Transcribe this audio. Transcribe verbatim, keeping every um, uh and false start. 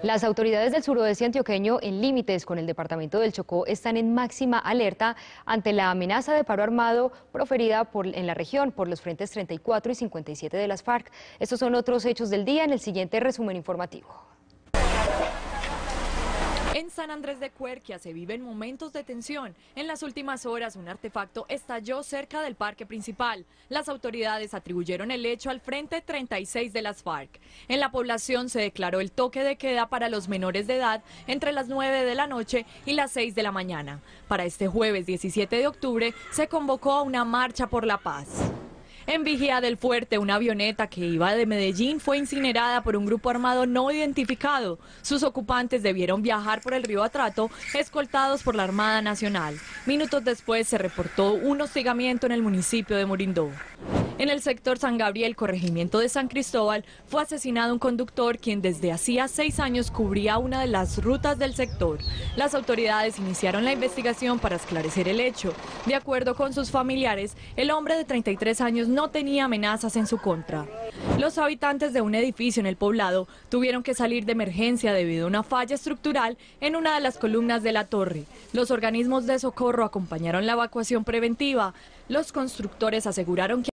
Las autoridades del suroeste antioqueño, en límites con el departamento del Chocó, están en máxima alerta ante la amenaza de paro armado proferida por, en la región por los frentes treinta y cuatro y cincuenta y siete de las FARC. Estos son otros hechos del día en el siguiente resumen informativo. En San Andrés de Cuerquia se viven momentos de tensión. En las últimas horas un artefacto estalló cerca del parque principal. Las autoridades atribuyeron el hecho al frente treinta y seis de las FARC. En la población se declaró el toque de queda para los menores de edad entre las nueve de la noche y las seis de la mañana. Para este jueves diecisiete de octubre se convocó a una marcha por la paz. En Vigía del Fuerte, una avioneta que iba de Medellín fue incinerada por un grupo armado no identificado. Sus ocupantes debieron viajar por el río Atrato, escoltados por la Armada Nacional. Minutos después se reportó un hostigamiento en el municipio de Morindó. En el sector San Gabriel, corregimiento de San Cristóbal, fue asesinado un conductor quien desde hacía seis años cubría una de las rutas del sector. Las autoridades iniciaron la investigación para esclarecer el hecho. De acuerdo con sus familiares, el hombre de treinta y tres años no tenía amenazas en su contra. Los habitantes de un edificio en el poblado tuvieron que salir de emergencia debido a una falla estructural en una de las columnas de la torre. Los organismos de socorro acompañaron la evacuación preventiva. Los constructores aseguraron que